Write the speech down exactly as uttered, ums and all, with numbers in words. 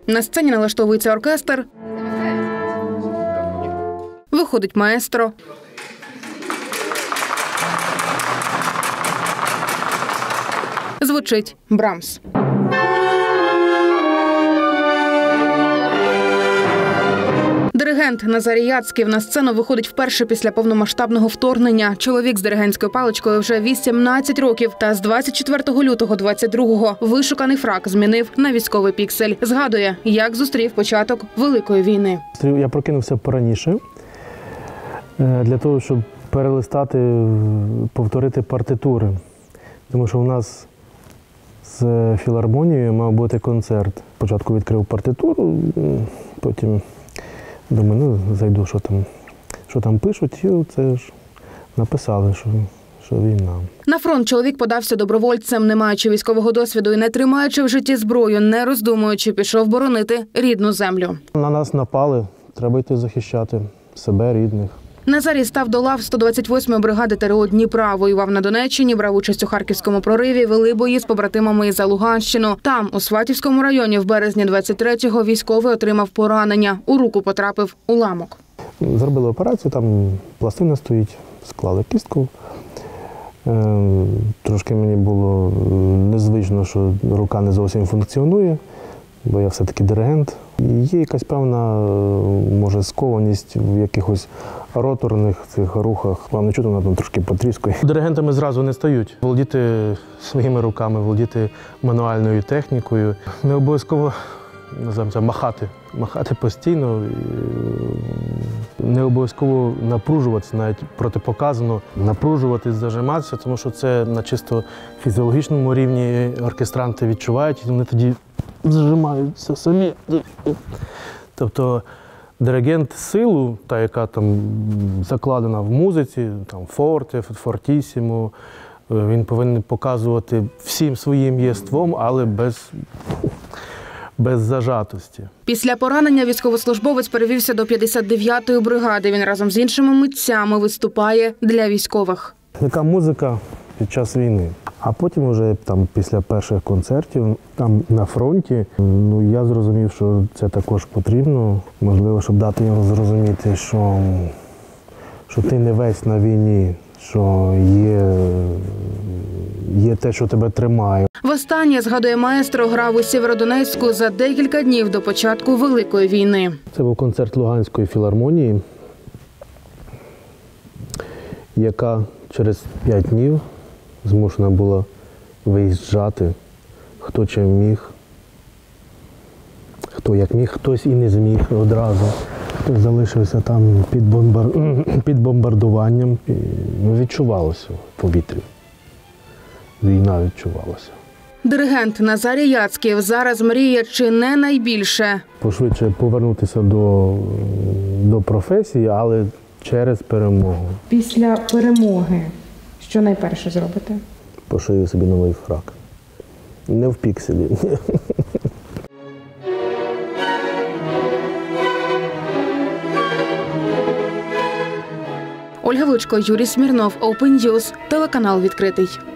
На сцені налаштовується оркестр. Виходить маестро. Звучить Брамс. Диригент Назарій Яцьків на сцену виходить вперше після повномасштабного вторгнення. Чоловік з диригентською паличкою вже вісімнадцять років. Та з двадцять четвертого лютого двадцять другого вишуканий фрак змінив на військовий піксель. Згадує, як зустрів початок Великої війни. Я прокинувся пораніше для того, щоб перелистати, повторити партитури. Тому що у нас з філармонією мав бути концерт. Спочатку відкрив партитуру, потім думаю, ну, зайду, що там, що там пишуть, і це ж написали, що, що війна. На фронт чоловік подався добровольцем, не маючи військового досвіду і не тримаючи в житті зброю, не роздумуючи, пішов боронити рідну землю. На нас напали, треба йти захищати себе, рідних. Назарій став до лав сто двадцять восьмої бригади ТРО Дніпра, воював на Донеччині, брав участь у Харківському прориві, вели бої з побратимами із за Луганщину. Там, у Сватівському районі, в березні двадцять третього військовий отримав поранення. У руку потрапив уламок. Зробили операцію, там пластина стоїть, склали кістку. Трошки мені було незвично, що рука не зовсім функціонує, бо я все-таки диригент. Є якась певна, може, скованість в якихось роторних цих рухах. Вам не чути, вона там трошки потріскує. Диригентами зразу не стають. Володіти своїми руками, володіти мануальною технікою. Не обов'язково, називаємо це, махати. Махати постійно. Не обов'язково напружуватися, навіть протипоказано. Напружуватись, зажиматися, тому що це на чисто фізіологічному рівні оркестранти відчувають, і вони тоді зажимаються самі. Тобто диригент силу, та, яка там закладена в музиці, там форте, фортісімо, він повинен показувати всім своїм єством, але без, без зажатості. Після поранення військовослужбовець перевівся до п'ятдесят дев'ятої бригади. Він разом з іншими митцями виступає для військових. Яка музика під час війни? А потім вже там після перших концертів там на фронті, ну я зрозумів, що це також потрібно. Можливо, щоб дати йому зрозуміти, що, що ти не весь на війні, що є, є те, що тебе тримає. Востаннє, згадує маестро, грав у Сєвєродонецьку за декілька днів до початку Великої війни. Це був концерт Луганської філармонії, яка через п'ять днів змушена була виїжджати, хто чим міг, хто як міг, хтось і не зміг одразу. Хтось залишився там під, бомбар... під бомбардуванням. І, ну, відчувалося в повітрі. Війна відчувалася. Диригент Назарій Яцьків зараз мріє чи не найбільше. Пошвидше повернутися до, до професії, але через перемогу. Після перемоги що найперше зробите? Пошию собі новий фрак. Не в пікселі. Ольга Лучко, Юрій Смірнов, Open News, телеканал «Відкритий».